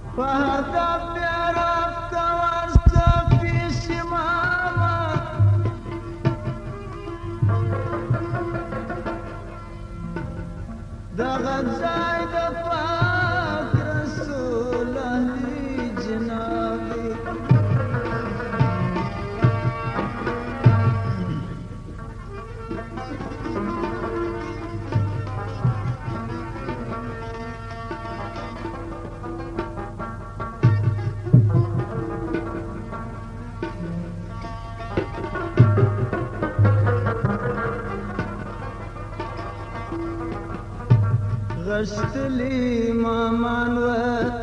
فهدف يعرف ورثة في شمامة دغت زايد فاك رسول أهلي جنابي غشت لي مامان و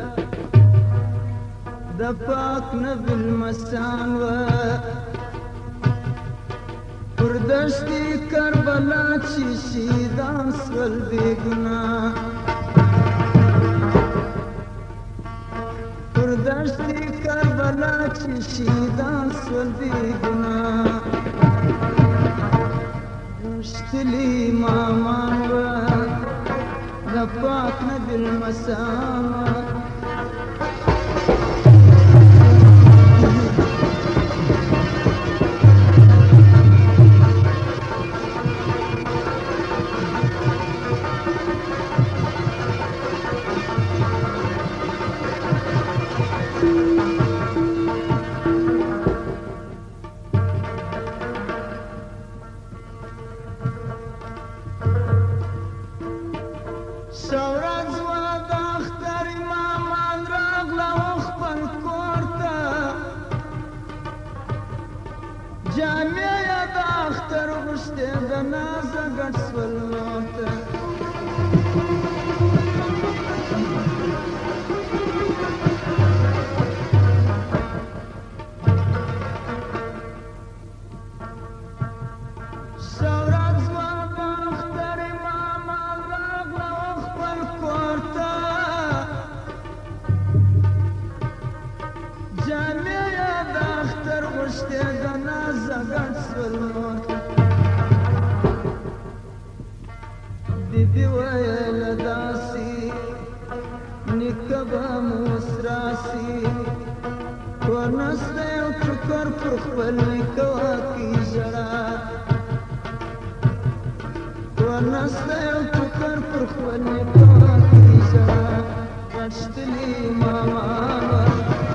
دفاقنا بالمسان و پردشتی کربلا چی شیدان سول بیگنا پردشتی کربلا چی شیدان سول بیگنا غشت لي مامان و دفاقنا بالمسامة شورز و دختر مامان راغلا وخبل كورتا جامعة دختر وشتي دنازة قرص والموتة بيبي ويا داسي نكبا مسراسي ونسته وفكر فرخبل نكواكي جرا ونسته وفكر فرخبل نكواكي جرا غشتلي ماما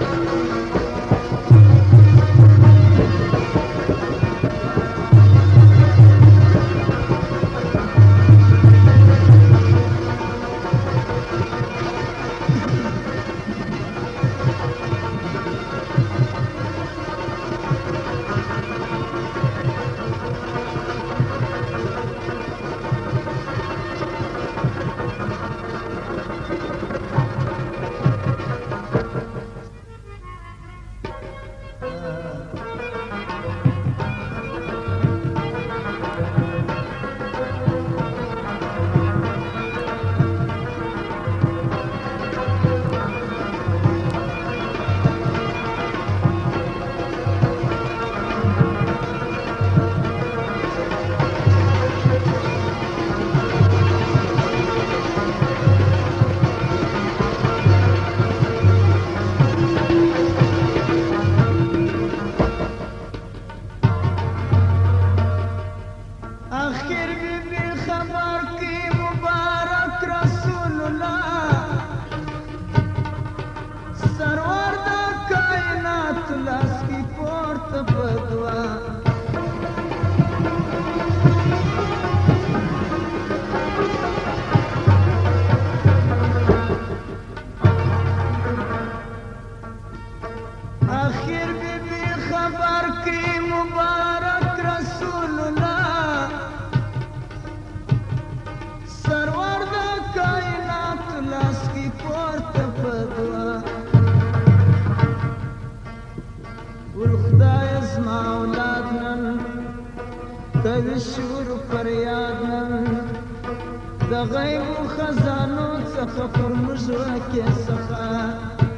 الشور فريادنا دا غيب خزانو څخه فرموز وکي څخه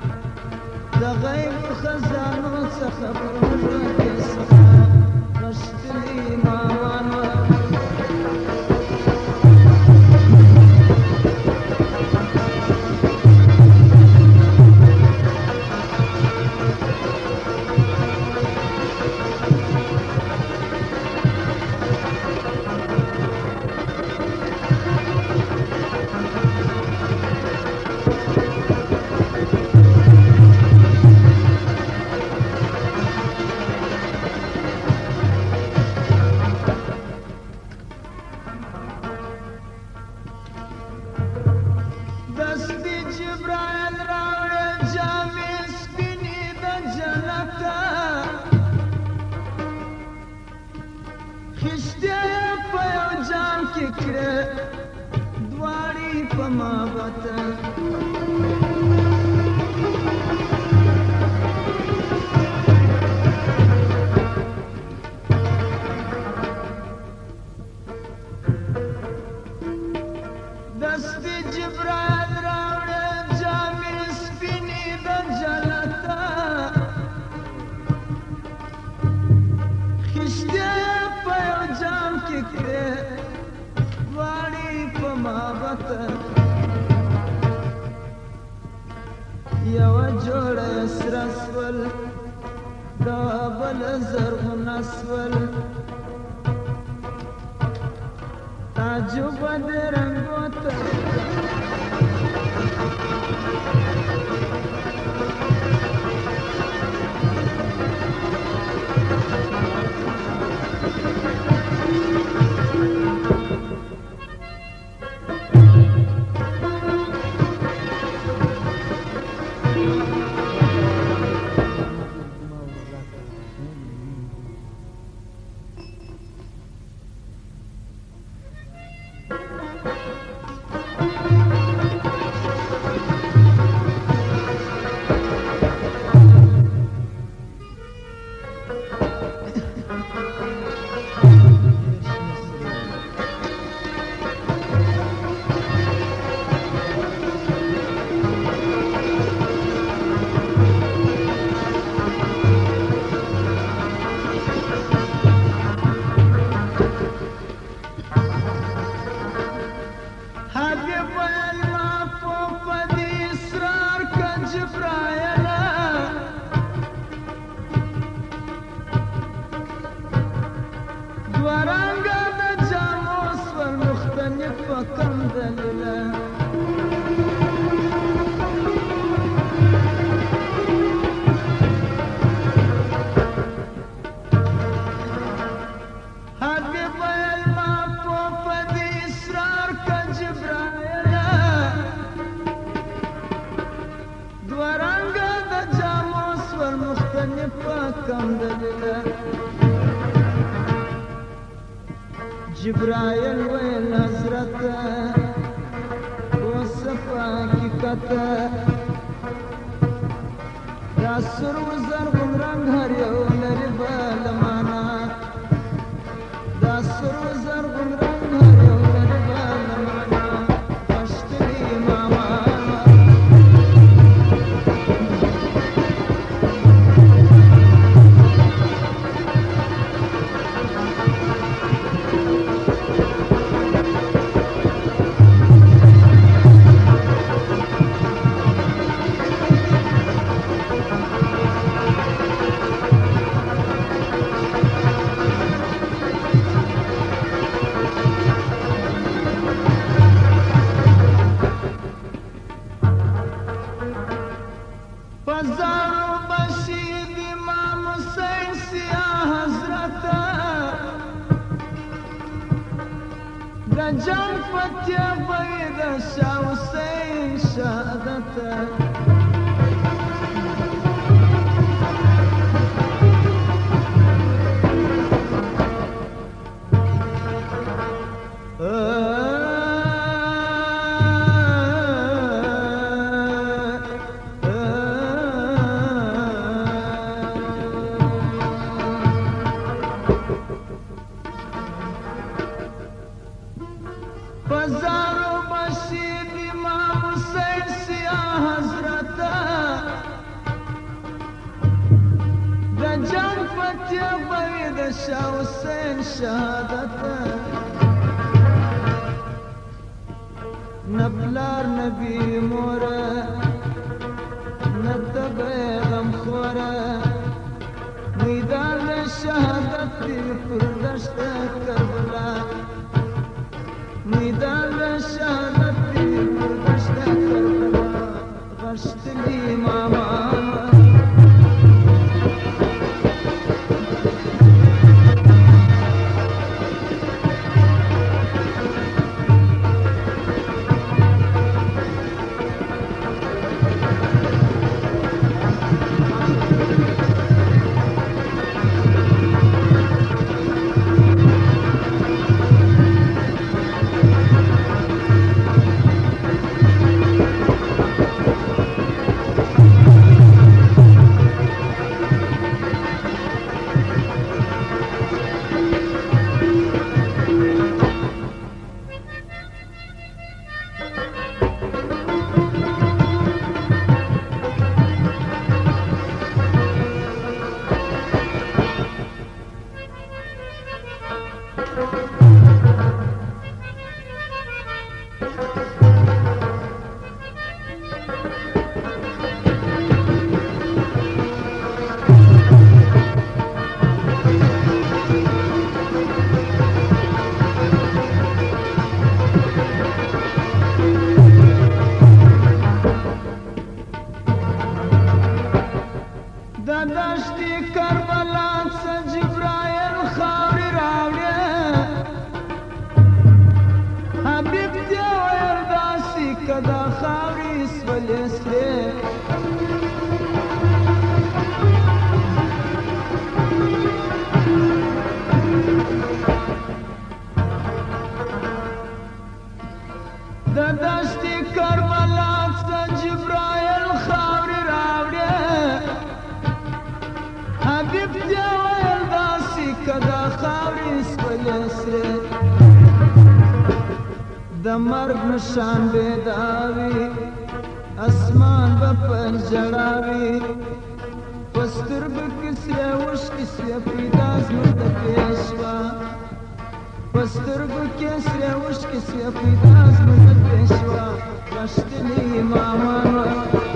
دا غيب خزانو څخه فرموز وکي څخه غشتلي ماوانو محبته دستی جبرائیل راوڑے جامی سپینی دا جلتا خشتے پیو جام کی کرے واری پا محبت یو جوڑ اسرسول دا بل زرغن اسول تعجب دے رنگو جبرائیل ویل حضرت وصف حقیقت دا سر و زرغن رنگ هر یو لري بل معنا دا سر و زرغن رنگ هر یو لري بل معنا پښتني ماما جان فتح بید شاه حسین شهادت بازارو بشید امام حسین سیاه حضرت دا جان فتح بید شاه حسین شهادت نبلار نبی مور ندب غم خور میدان شهادت پر دشت کربلا میدان شهادت پر دشت کربلا غشت لی ماما خپلې سرې د دشتې کربلا څخه جبرایل خاورې راوړې حبیب دې ویل داسې که دا خاورې خپلې سرې د مرګ نشان بیداوي اسمان به پر ژړا وي په سترګو کې سرې اوښکې سوې پیدا زموږ د پیشوا په سترګو کې سرې اوښکې سوې پیدا زموږ د پیشوا رښتینې امامان وه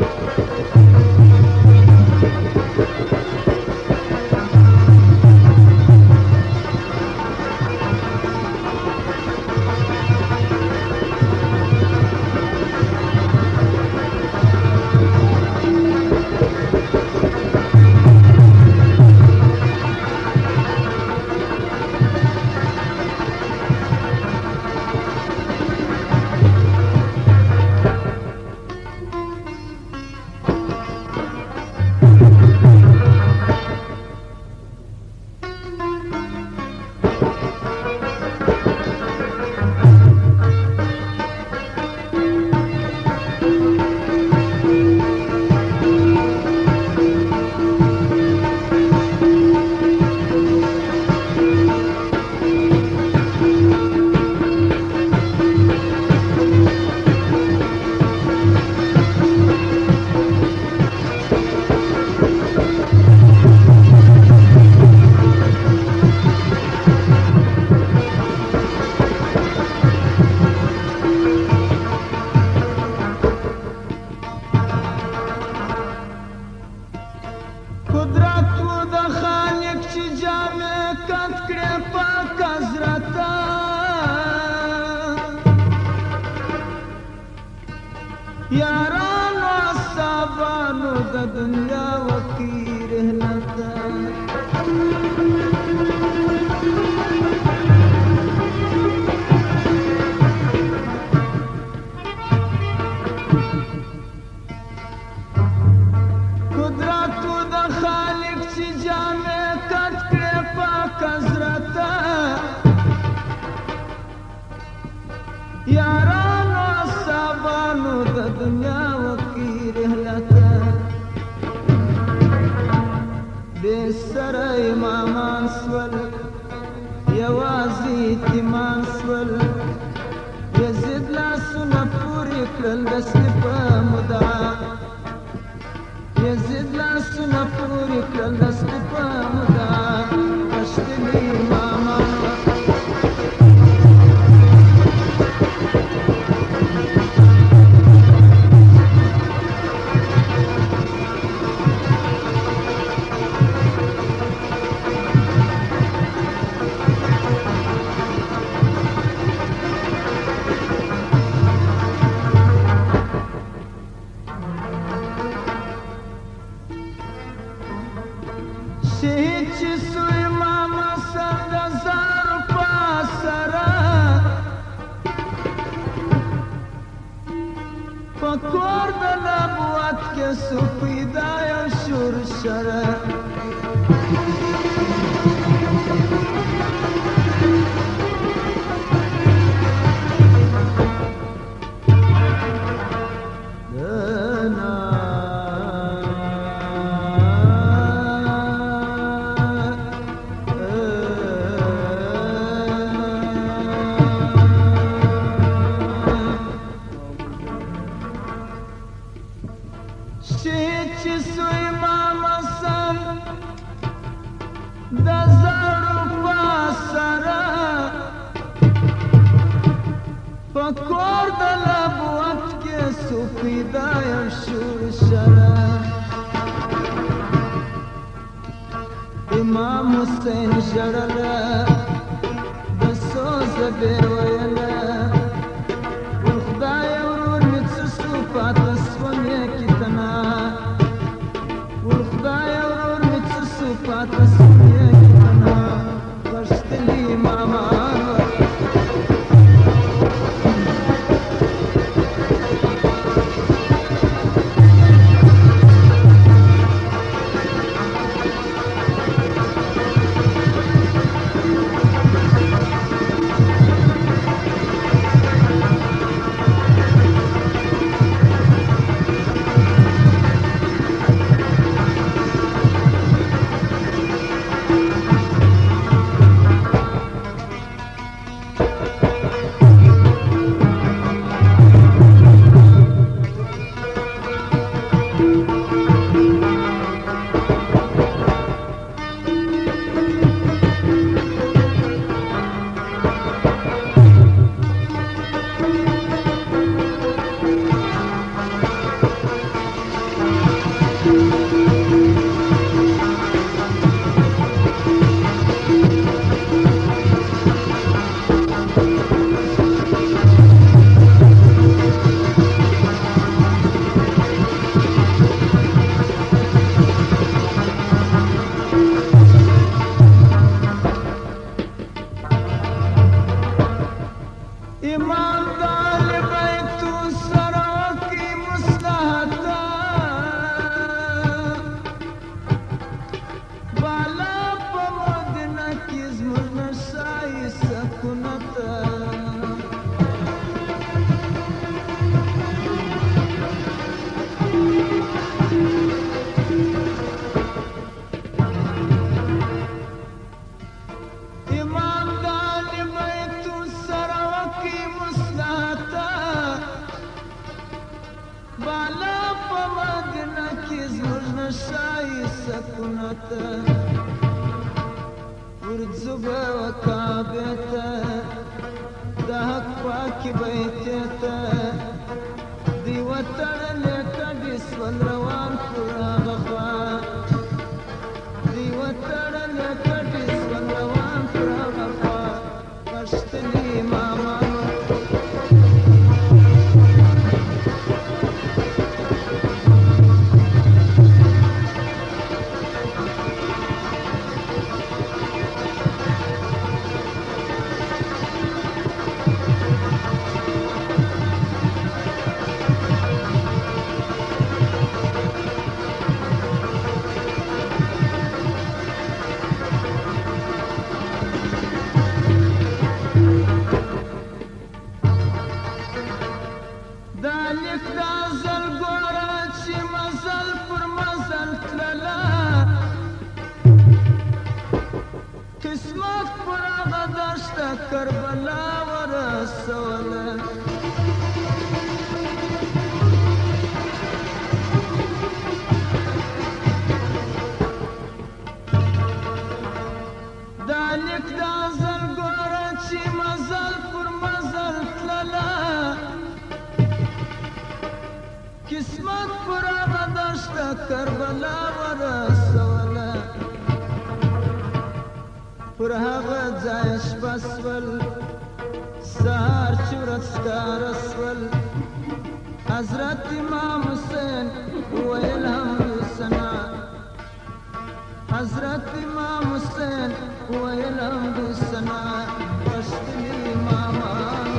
یارانو اصحابانو د دنیا وکیر رحلتا قدرتو د خالق چې جامې کټ کړې پاک حضرتا یارانو اصحابانو د دنیا وکیر رحلتا بے سر امامان سول یوازې یتیمان سول یزید لاسونه پورې کړل دستې په مدعا یزید لاسونه پورې کړل دستې په مدعا رښتینې امامان وه شهید چې سوی ماما سر د زارو پاسره په کور د نبوت کې سو پیدا یو شور شره شهید چې سوی ماما سم د زړو پاسره په کور د نبوت کې سو پیدا یو شور شره امام حسین ژړله د سوز بې ویله ور خدایه ورور مې څه سو پاته سومې کتنا ور خدایه ورور مې څه سو پاته سومې کتنا رښتینې امامان وه سكنته ورزبه وكابته دهك باكي بيتته دي وطن كدس والروان فراغخوا دي وطن كدس والروان فراغخوا قشتني ماما دالك دازل قرات شي مزل پر مزل تللا قسمت پر آغا داشت کربلا ورسولا دالك دازل قرات شي مزل پر مزل تللا قسمت پر آغا داشت کربلا ورسولا پر هغه ځای شپه سول سهار چې ورځ ښکاره سول حضرت امام حسین وویل حمد ثنا حضرت امام حسین وویل حمد ثنا غښتلي امامان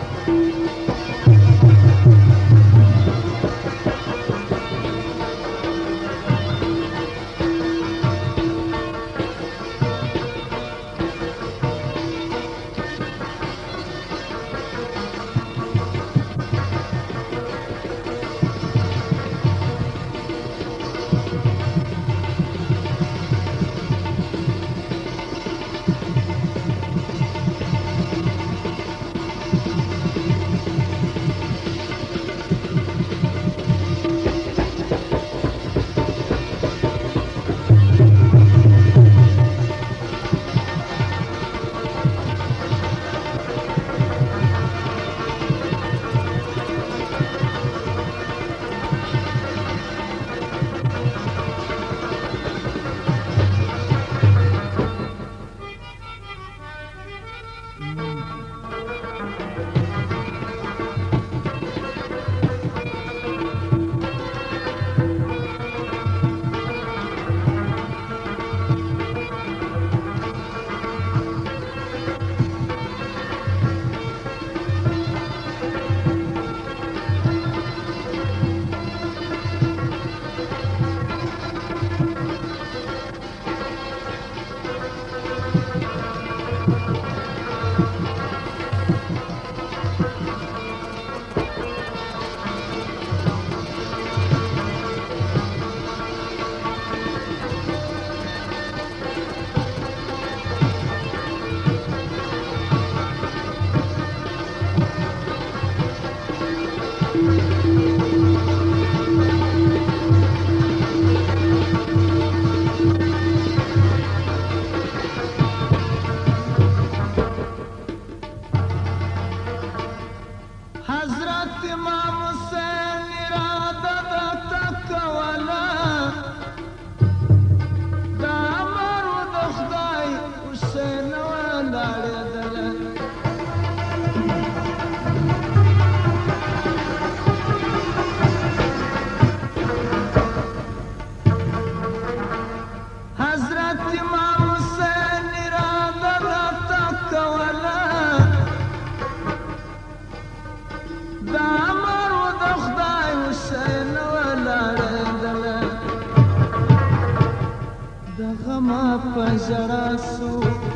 پژړاسو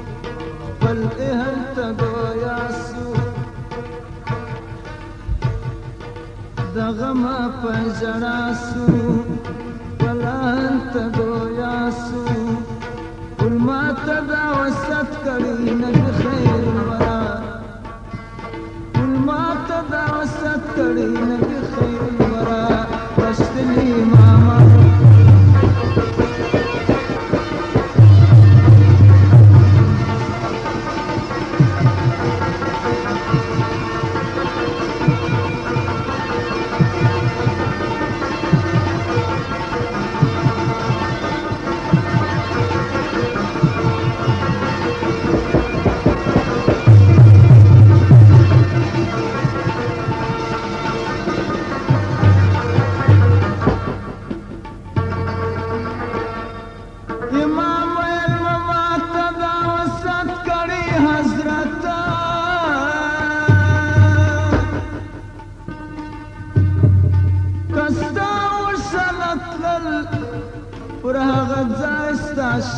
بل اهل تګویاسو دغه ما پژړاسو بل اهل تګویاسو ول ما تدا وسط کړي نبی خیر ورا ول ما تدا وسط کړي نبی خیر ورا پښتني ماما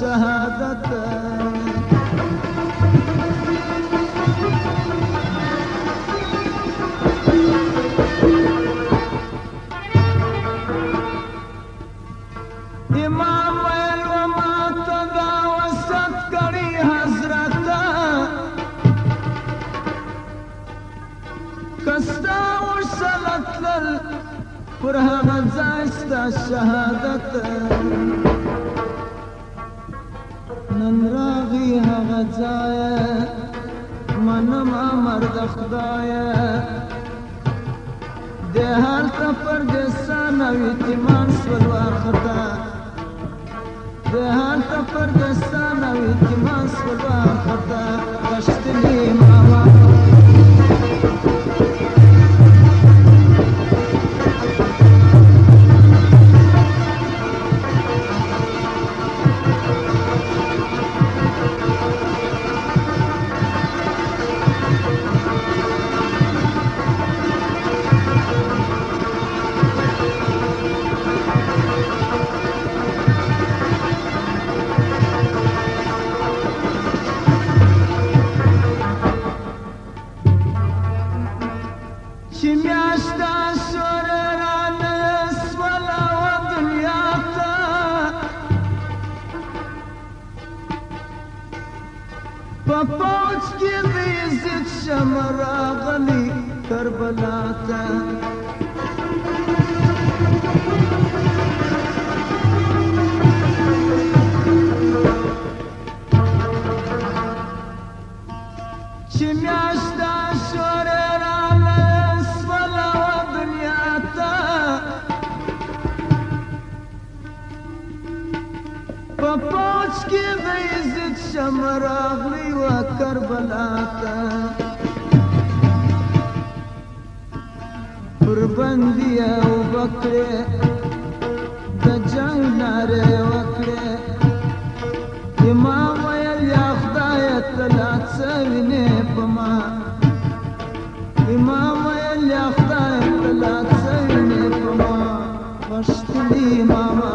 شهادت امام ویل و ما تدا وسط کړي حضرت کستا ورسلتل پر هغه ځای ستا شهادت نن راغی هغه ځای منم امر د خدایه د هلته پردیسان او یتیمان شول وارخطا د هلته پردیسان او یتیمان شول وارخطا غشتلي ماما پپوچ کی دی عزت شمرا غلی کربلا تا چمیاشتا شوری رانا اسفلا و دنیا تا پپوچ کی دی عزت شمرا غلی و کربلا تا قربندی او بکره د جنگ ناره وکړه امام ویل یا خدای تلا څوینه پما امام ویل یا خدای تلا څوینه پما وشتلی ماما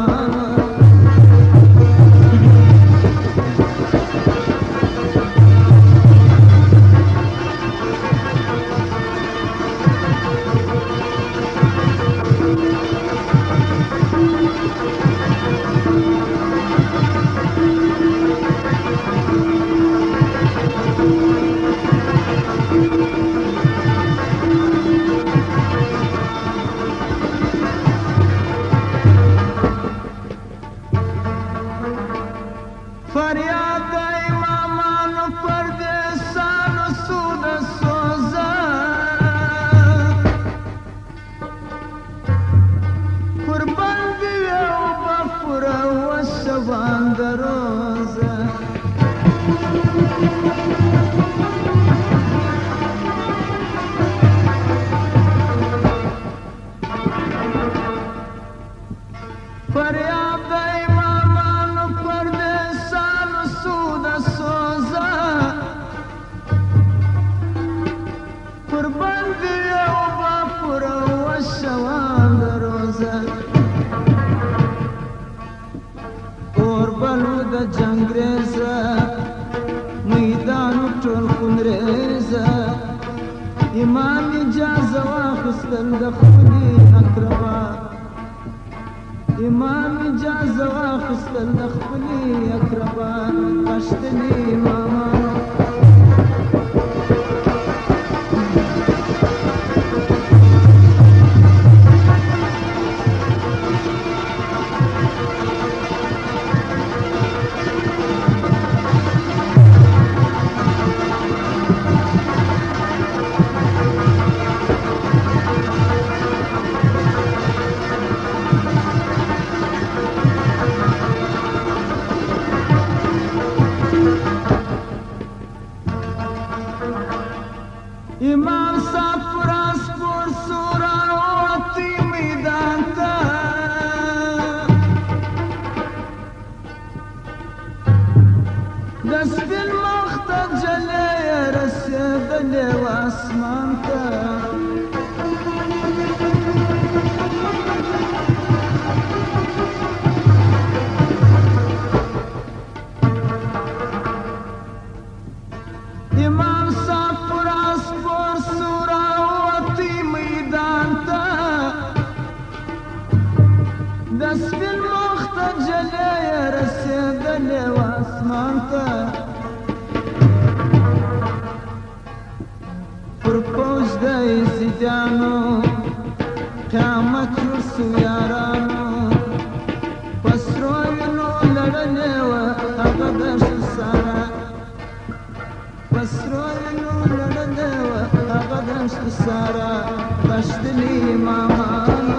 فریاد امامانو پردیسانو سود سوزا قربان دیو بفره و شبان دروزه فریاد امامانو پردیسانو سود سوزا قربان دیو بپره و شوان دروزه اور بلو د جنگریزه میدانو ټول خونریزه امام اجازه واخیستل د خپلې اقربا امام اجازه واخیستل د خپلې اقربا غشتلي ماما امام صاحب فراس پر سوران وتی میدان تا دسپین مخت جلی رسیدلی و اسمان تا یزیدانو قیامت جوړ سو یارانو پسرو وینو لړلې وه هغه دشت ساره پسرو وینو لړلې وه هغه دشت ساره غښتلي مامانو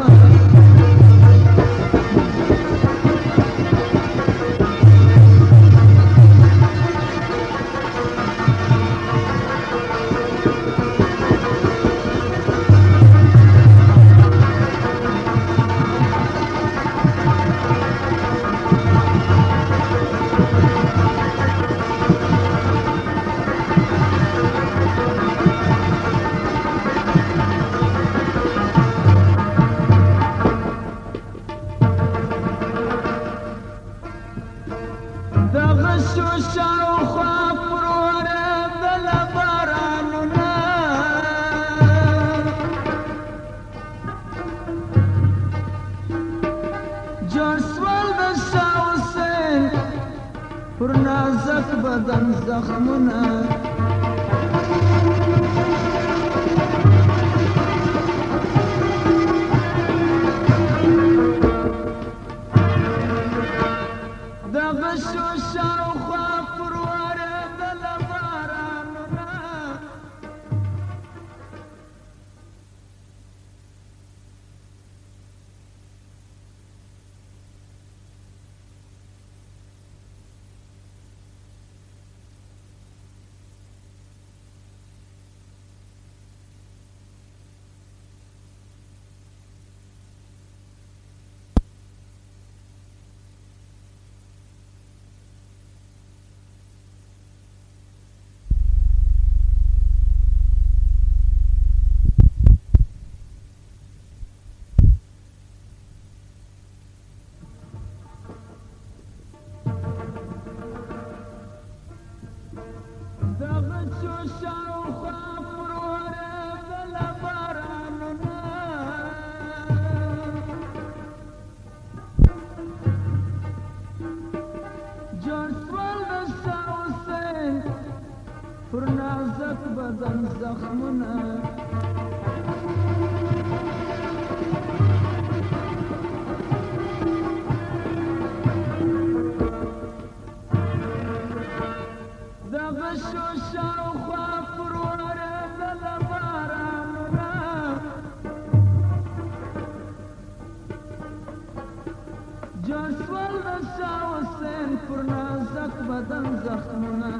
پر نازک بدن زخمونه دغه شو شاوخوا پر ورېدله بارانونه پر نازک بدن زخمونه دغه شو شاوخوا پر ورېدله بارانونه جوړ شول د شاه حسین پر نازک بدن زخمونه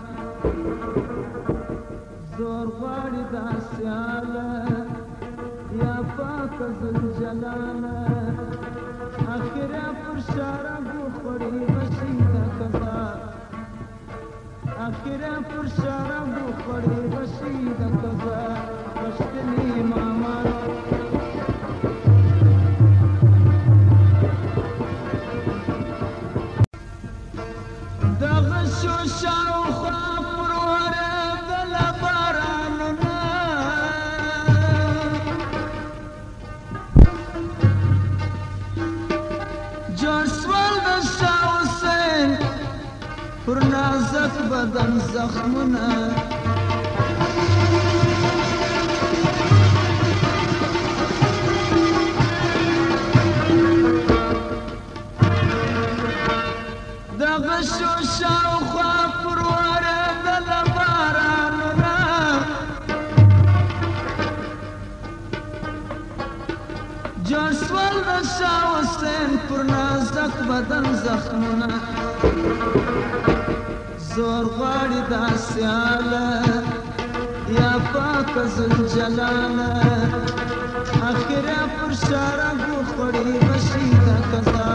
زور غواړي دا سیاله یا پاکه ذوالجلاله اخره پر شرابو خوړې بشي دا قضا اخره پر شرابو خوړې بشي دا قضا غښتلي مامانو دغه شو شاوخوا پر ورېدله بارانونه جوړ شول د شاه حسین پر نازک بدن زخمونه دغه شو شاوخوا پر ورېدله بارانونه جوړ شول د شاه حسین پر نازک بدن زخمونه زور غواړي دا سیاله یا پاکه ذوالجلاله اخره پر شرابو خوړې بشي دا قضا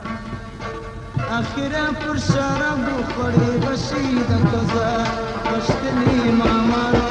اخره پر شرابو خوړې بشي دا قضا غښتلي مامانو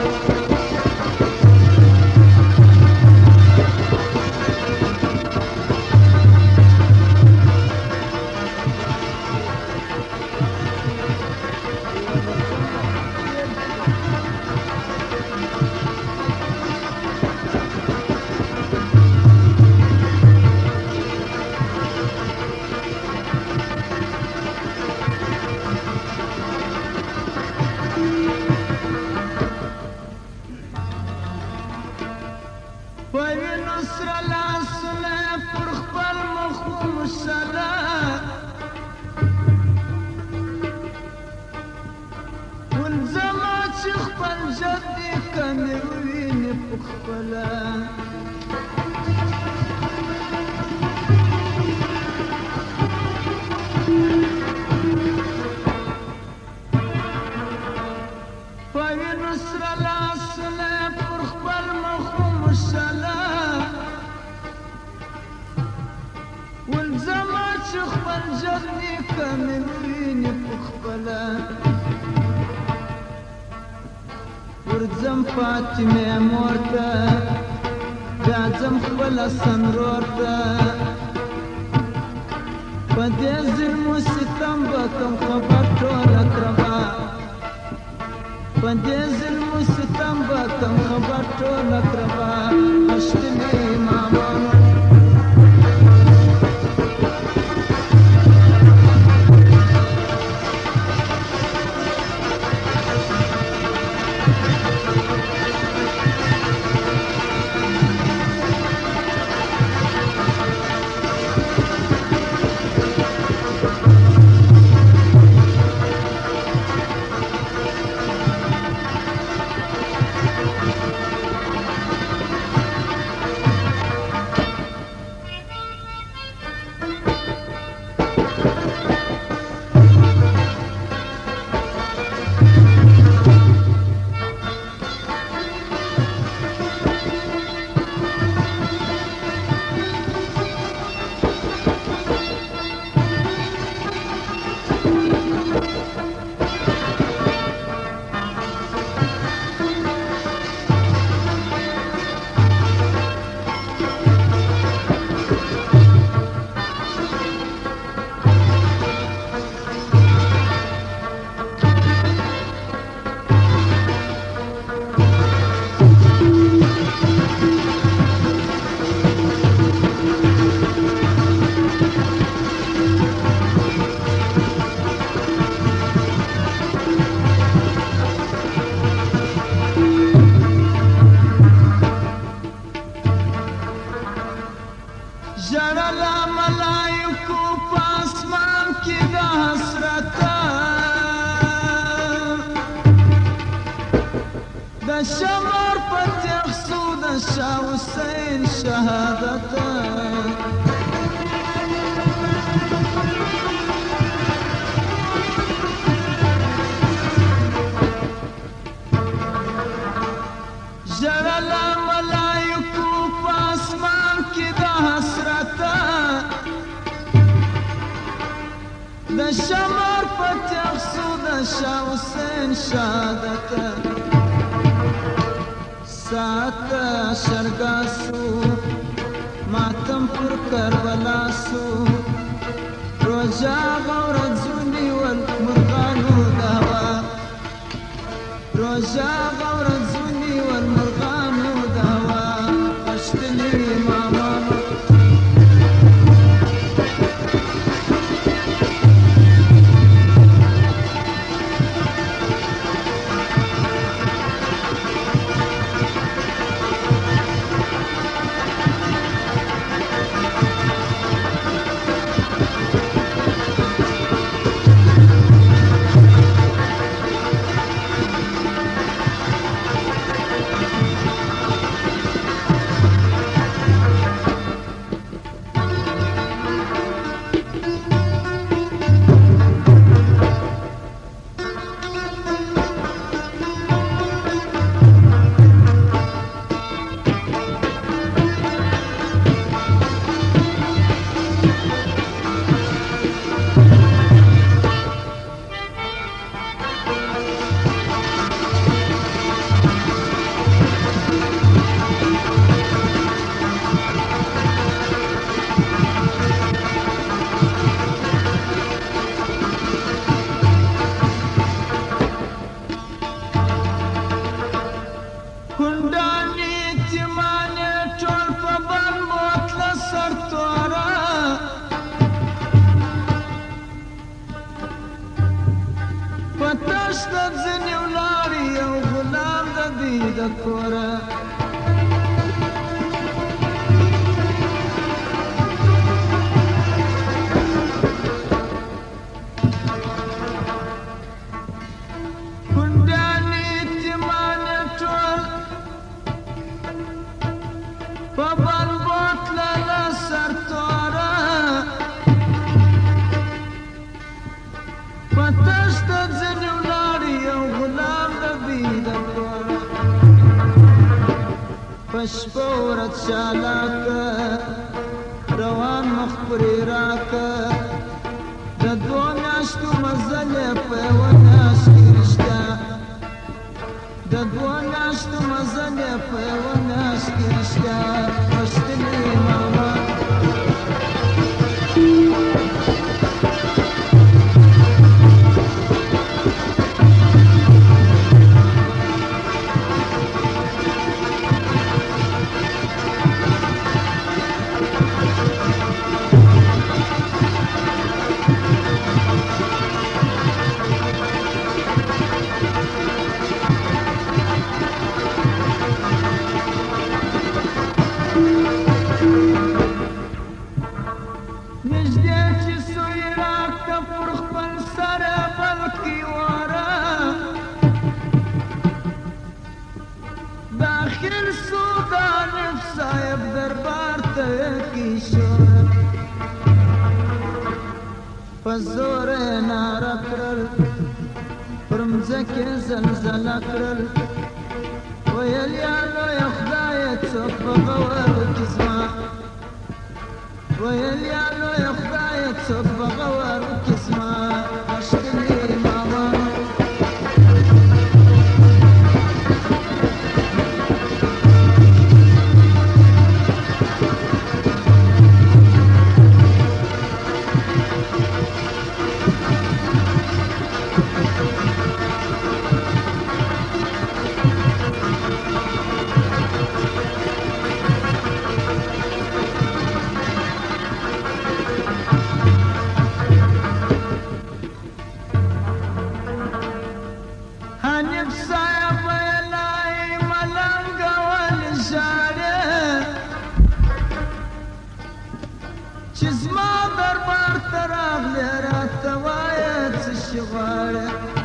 خپل جدي کمې وینې په خپله په وینو سره لاسونه یې پر خپل مخ وموښله ولزما چې خپل جدي کمې وینې په خپله ورځم فاطمې مور ته بیا ځم خپل حسن ورور ته په دې ظلمو ستم به کوم خبر ټوله تربه په دې ظلمو ستم به کوم خبر ټوله تربه غښتلي امامانو ژړله ملایکو په اسمان کې د حسرته د شمر په تیغ سو د شاه حسین شهادته ژړله ملایکو په اسمان کې د حسرته د شمر په تیغ سو د شاه حسین شهادته ساعته شرګا سو ماتم پر کربلا سو روژه غورځونې ول مرغانو د هوا روژه غورځونې ول مرغانو د هوا غښتلي امامانو کوره کندانی تیما پشپا ورځ چالاکه روان مخ پرې راکه د دوو میاشتو مزل یې په یوه میاشت کې رښتیا د دوو میاشتو مزل یې په یوه میاشت کې رښتیا پښتنې ماما پزور ناره کړل پر مځکې زلزله کړل ویل یا لویه خدایه څوک په غور کې زما ویل یا لویه خدایه څوک په غور کې زما پښتنې ماما چې زما دربار ته راغلی راته وایه څه شي غواړې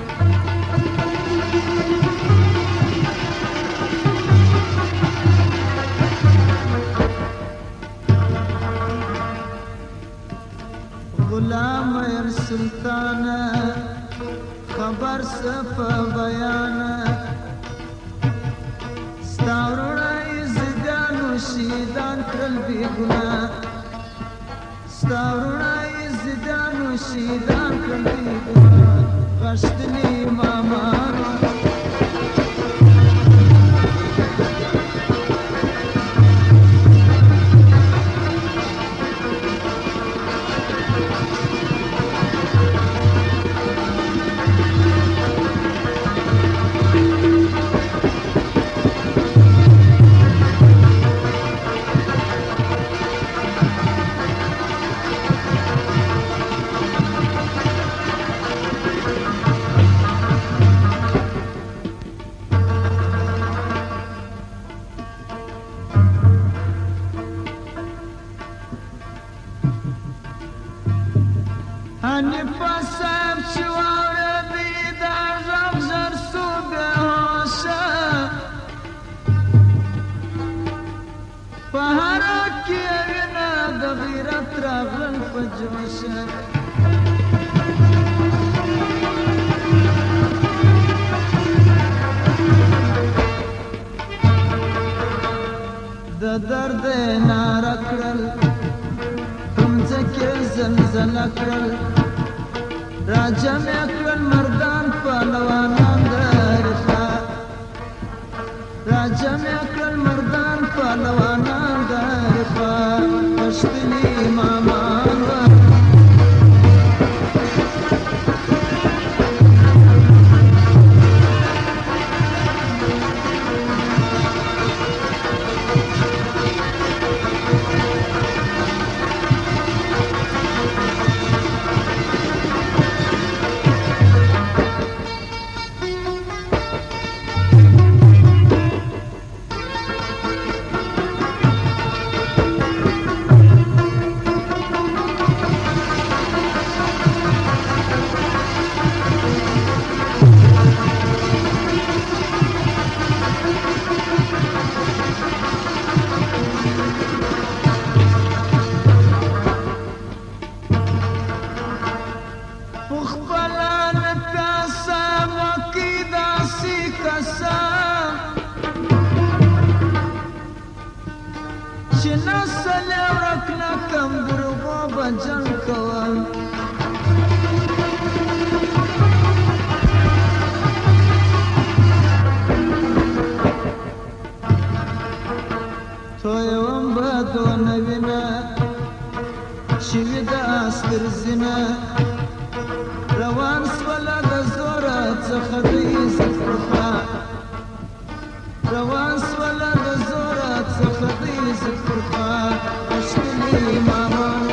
غلام ویل سلطانه خبر څه په بیانه ستا وروڼه یزیدیانو شهیدان کړل بې ګناه ستا وروڼه یزیدیانو شهیدان کړل بې ګناه غښتلي امامانو حنیفه صاحب چې واورېدی دا غږ ژر سو بې هوشه په هره کې یې وینه د غیرت راغلل په جوشه د درد یې ناره کړل په مځکې زلزله کړل راجمع کړل مردان پهلوانان د رخا راجمع کړل مردان پهلوانان د رخا پښتني امامان شوي د استر زینه روان سوله د زوره څخه د عزت پر خوا روان سوله د زوره څخه د عزت پر خوا غښتلي امامان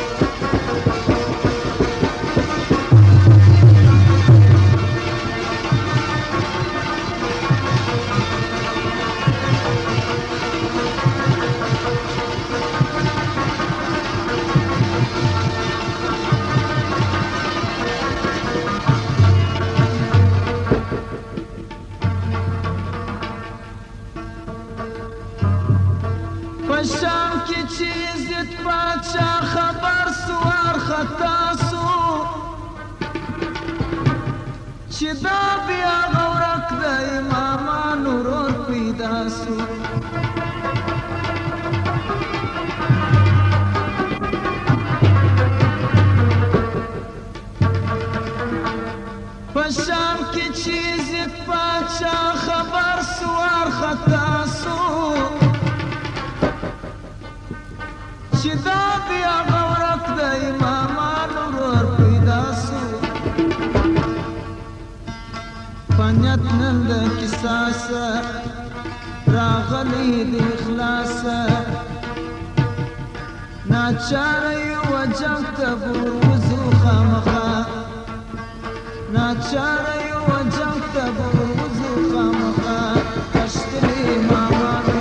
شام کی چیز پاچا خبر سوار خطا سو چې دا بیا غورک د امامان ورور پیدا سو په شام کی چیز پاچا خبر سوار خطا سو چې دا بیا غورک د امامان ورور پیدا سو پنیت نن د قصاص راغلی د اخلاص ناچاره یو جنګ ته بوزو خامخا ناچاره یو جنګ ته بوزو خامخا غښتلي امامانو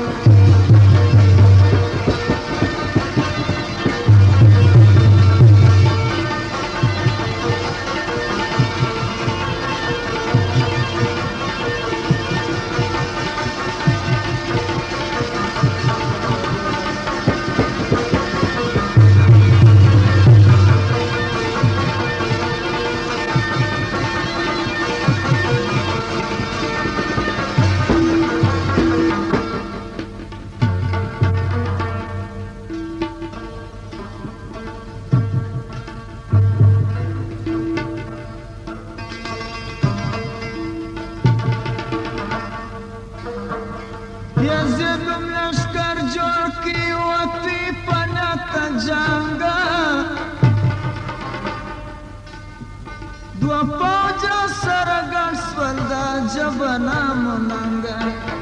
یزدم لشکر جوړ کی وتی پنات جنگا دو پوج سرګر سولدا جبنا مننګا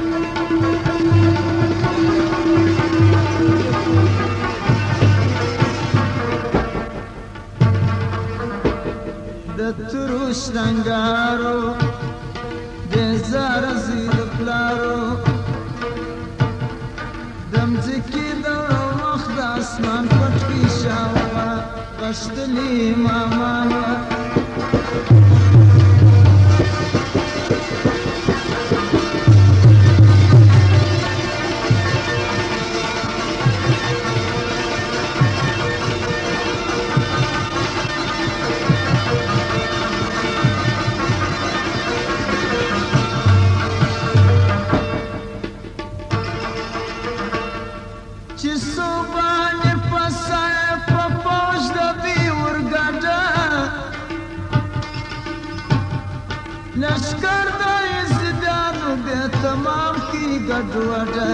د تروش رنگارو د زار زید پلارو دمځکې د مخ د اسمان پټ کې شاوه غښتلي امامانو چې صوبانې پسای په پوج د بي ورګډه لشکر د یزدانو بیا تمام کی ګډوډه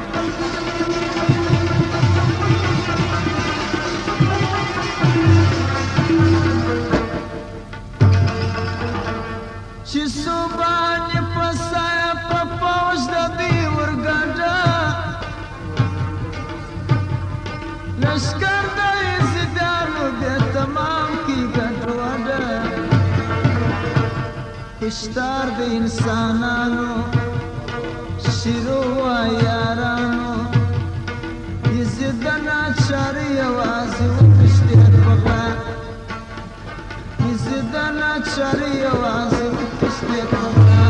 چې صوبانې پسای په پوج د بي ورګډه لشکر د یزدانو بیا تمام کی ګډوډه کشتار د انسانانو شیرو و یارانو یزدان چارې یوازې وتښتېد په غلا یزدان چارې یوازې وتښتېد په غلا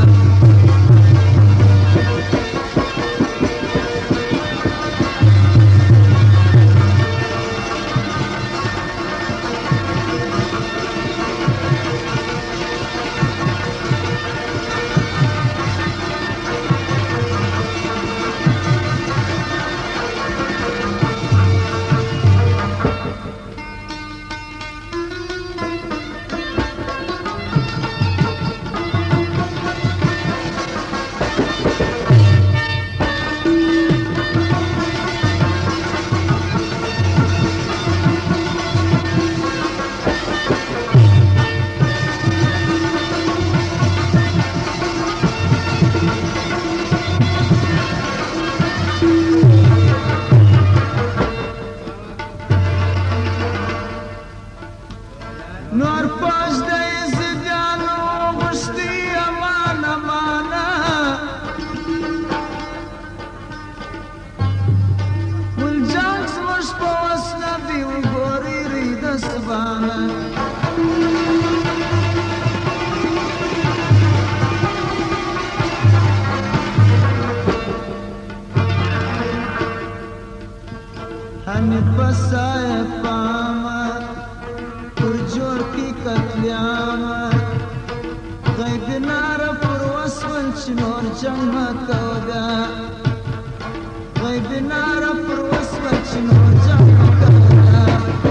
نور جنگ مکودا غیب نار پر وسوه چې نور جنگ مکودا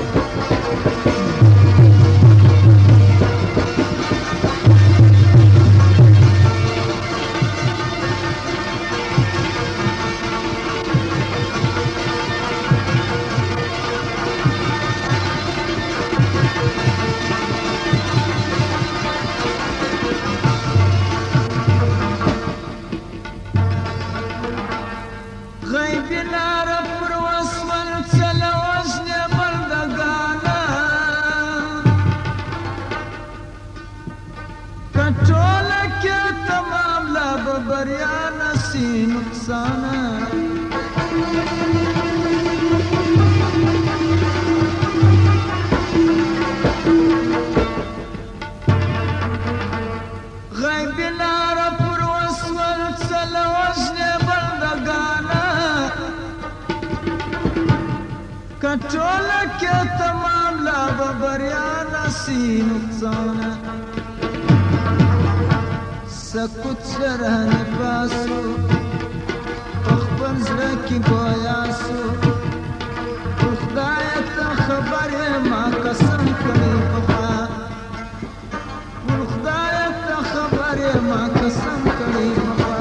بریا نسی نقصانا غیب لارا پر وسول چل وجن بلدگانا کټوله کې تمام لا بریا نسی نقصانا سکوت سرحن پاسو اخبر زرکی گویاسو خدایت خبر ما قسم کری بخا خدایت خبر ما قسم کری بخا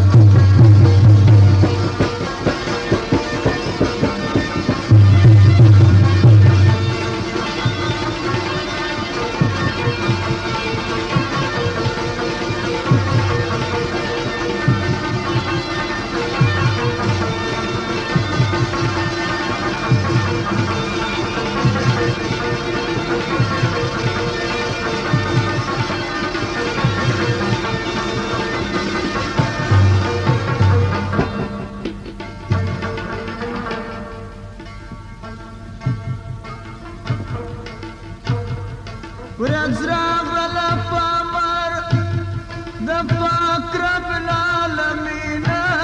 ورځ راغله پامر د پاک رب العالمین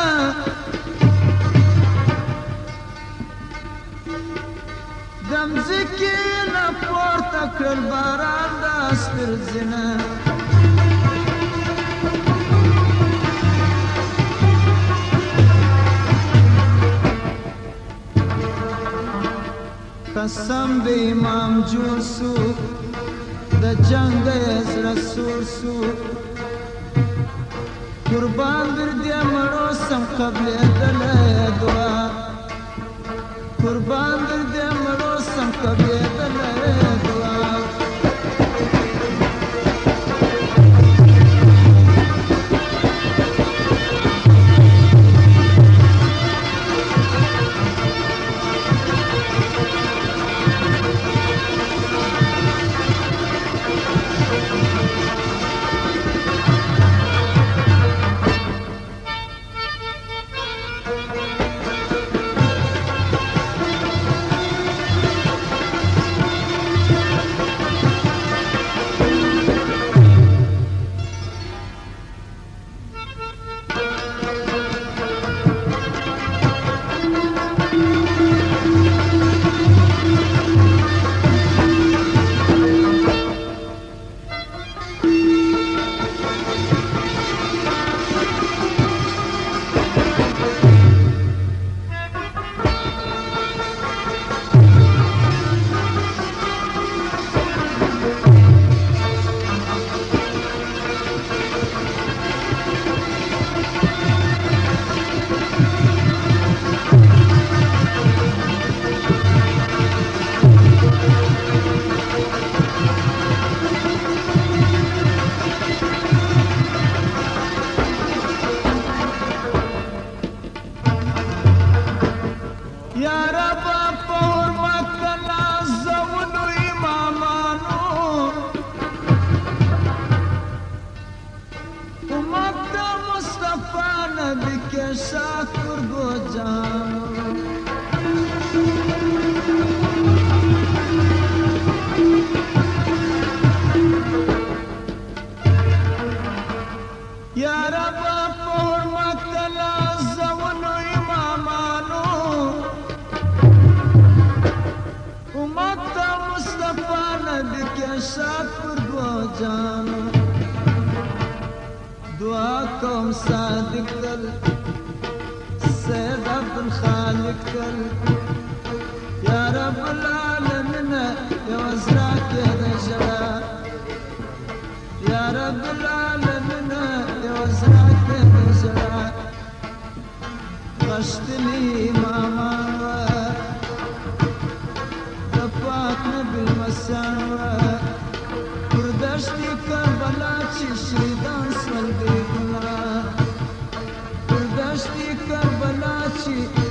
د مځکې نه پورته کړل باران د سترزینه قسم د امام جوړ سو د جنگ زړه سور سو قربان در دې مړو سم قبلېدله دعا قربان در دې مړو سم قبلېدله دعا دعا کوم صادق تل سید عبدالخالق تل یا رب العالمین یو ازرا کې د ژړا یا رب العالمین یو ازرا کې د ژړا غشتنی مامان و د پاک نبی مسان و پر دشتي کربلا چې شهیدان سول دی ګلرا پر دشتي کربلا چې